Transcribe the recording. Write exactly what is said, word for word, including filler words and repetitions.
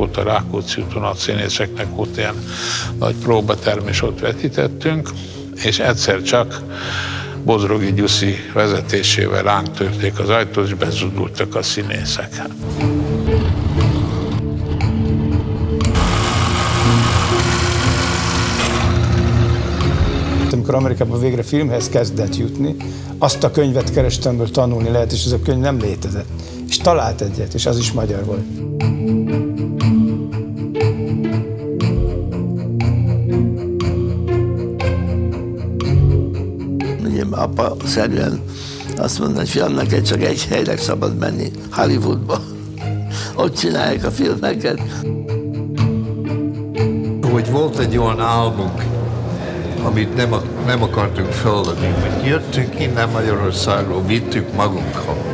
ott a Rákóczi úton a színészeknek volt ilyen nagy próbaterm, és ott vetítettünk, és egyszer csak Bodrogi Gyuszi vezetésével ránk törték az ajtót, és bezudultak a színészek. Amikor Amerikában végre filmhez kezdett jutni, azt a könyvet kerestem, amiből tanulni lehet, és ez a könyv nem létezett. És talált egyet, és az is magyar volt. Ugye apa szerűen azt mondta, hogy fiam, neked csak egy helyre szabad menni, Hollywoodba. Ott csinálják a filmeket. Hogy volt egy olyan album, amit nem, nem akartunk feladni, mert jöttünk innen Magyarországról, vittük magunkkal.